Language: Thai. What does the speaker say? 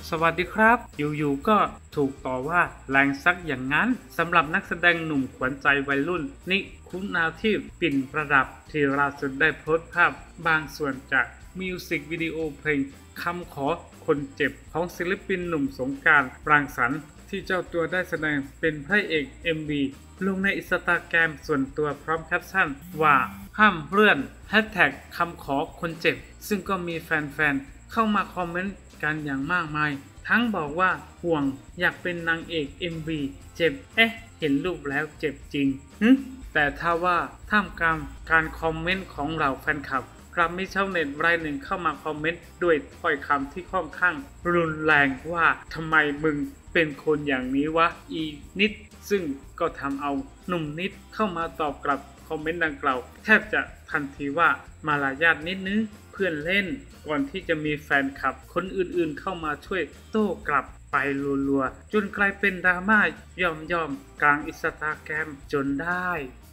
สวัสดีครับอยู่ๆก็ถูกต่อว่าแรงซักอย่างนั้นสำหรับนักแสดงหนุ่มขวัญใจวัยรุ่นนิคุณาทิพย์ปิ่นประดับที่ล่าสุดได้โพสต์ภาพบางส่วนจากมิวสิกวิดีโอเพลงคำขอคนเจ็บของศิลปินหนุ่มสงกรานต์รังสรรค์ที่เจ้าตัวได้แสดงเป็นพระเอก MV ลงในอินสตาแกรมส่วนตัวพร้อมแคปชั่นว่าห้ามเลื่อนแฮชแท็กคำขอคนเจ็บซึ่งก็มีแฟนๆเข้ามาคอมเมนต์กันอย่างมากมายทั้งบอกว่าห่วงอยากเป็นนางเอก MV เจ็บเห็นรูปแล้วเจ็บจริงแต่ถ้าว่าท่ามกลางการคอมเมนต์ของเหล่าแฟนคลับกลับมีชาวเน็ตรายหนึ่งเข้ามาคอมเมนต์ด้วยถ้อยคำที่ค่อนข้างรุนแรงว่าทำไมมึงเป็นคนอย่างนี้วะอีนิดซึ่งก็ทำเอาหนุ่มนิดเข้ามาตอบกลับคอมเมนต์ดังกล่าวแทบจะทันทีว่ามารยาทนิดนึงเพื่อนเล่นก่อนที่จะมีแฟนคลับคนอื่นๆเข้ามาช่วยโต้กลับไปรัวๆจนกลายเป็นดราม่ายอมกลางอินสตาแกรมจนได้